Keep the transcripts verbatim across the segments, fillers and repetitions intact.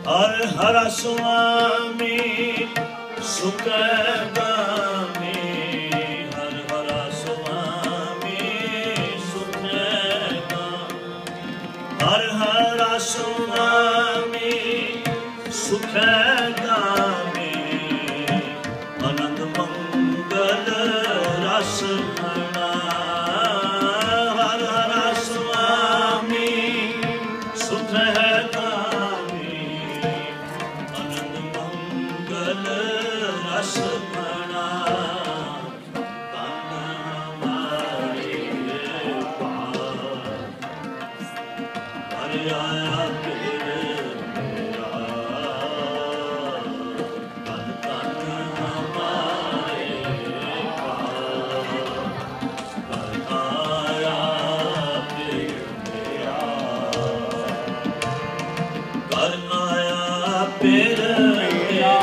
हर हर स्वामी सुखगामी हर हर स्वामी सुखगामी हर हर स्वामी सुखगामी आनंद मंगल रस घना हर हर स्वामी सुखगामी आनंद मंगल रस घना तन हमारे पार हरि आया पीर मेरा तन तन हमारे पार हरि आया पीर मेरा करन आया पीर मेरा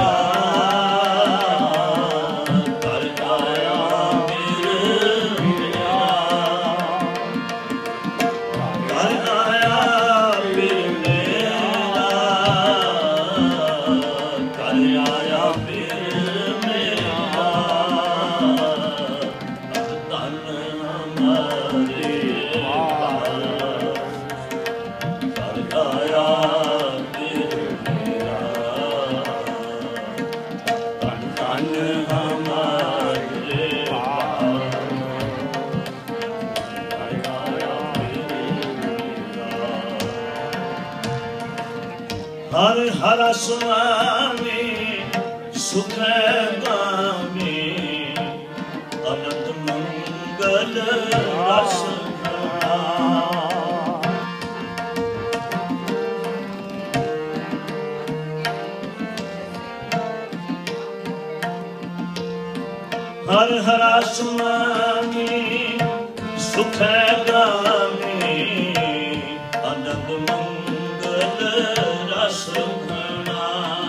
करन आया पीर मेरा करन आया पीर मेरा करन आया पीर मेरा तन हमारे पार करन आया पीर मेरा तन तन हमारे पार करन आया पीर मेरा हर हर स्वामी सुखगामी आनंद मंगल रस घना हर हर स्वामी सुखगामी आनंद मंगल रस घना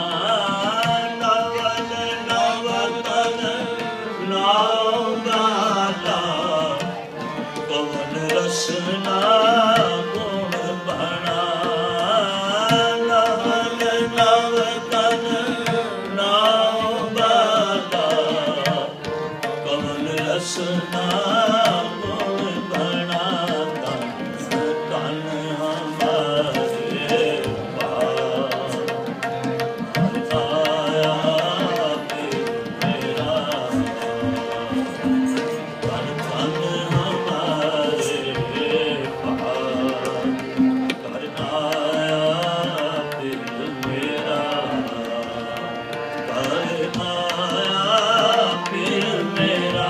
नवल नवतन नाम गाता कवन रसना गुण बना नवल नवतन नाम गाता कवन रसना गुण बना तन हमारे पार हरि आया पीर मेरा तन तन हमारे पार हरि आया पीर मेरा हरि आया पीर मेरा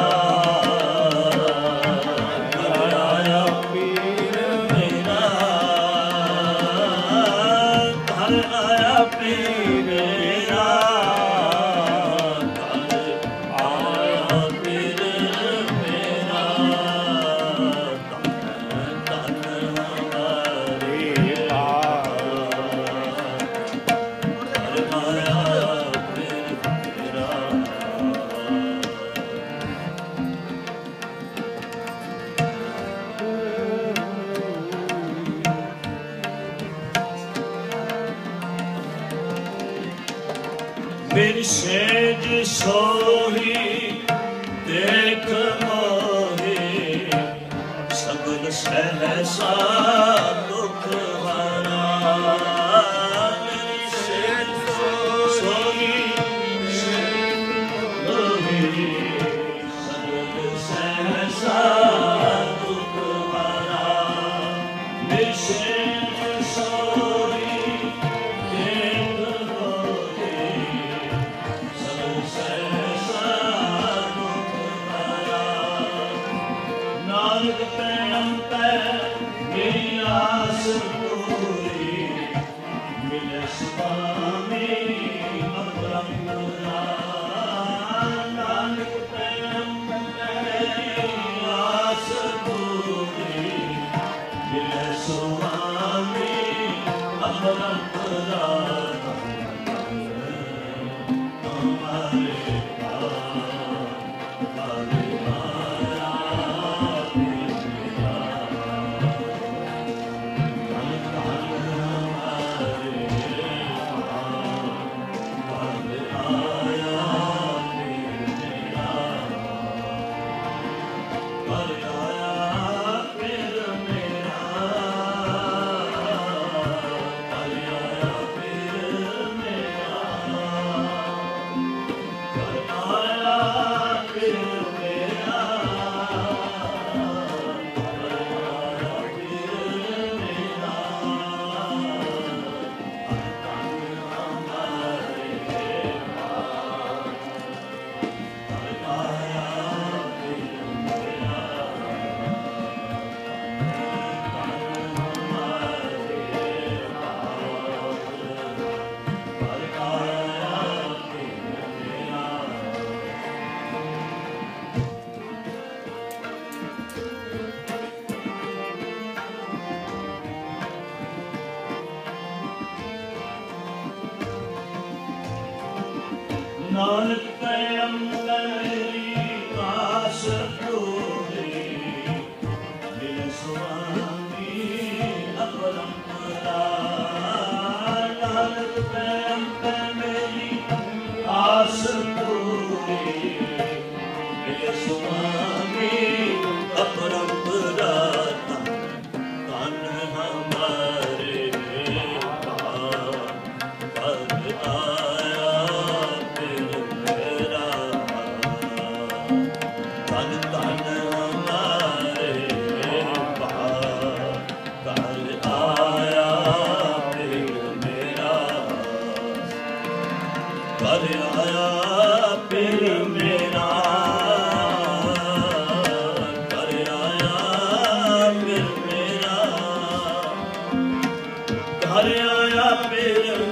हरि आया पीर मेरा हरि आया पीर मेरा हरि आया पीर मेरा तन तन हमारे पार हरि आया पीर मेरा मेरी सेज सोही देख मोही सगल सहसा दुख हरा मेरी सेज सोही मोही सगल सहसा दुख हरा मेरी सेज सोही देख मोही सगल सहसा दुख हरा नानक प्रेम पे मेरी आस पूरी ਨਾਨਕ ਪੈ ਅੰਦਰ ਮੇਰੀ ਆਸ ਪੂਰੀ ਮਿਲ ਸੁਆਮੀ ਅਪਰੰਪਰਾ ਨਾਨਕ ਪੈ ਅੰਦਰ ਮੇਰੀ ਆਸ ਪੂਰੀ ਮਿਲ ਸੁਆਮੀ ਅਪਰੰਪਰਾ ਧਨ ਹਮਾਰੇ Hare Aya Pir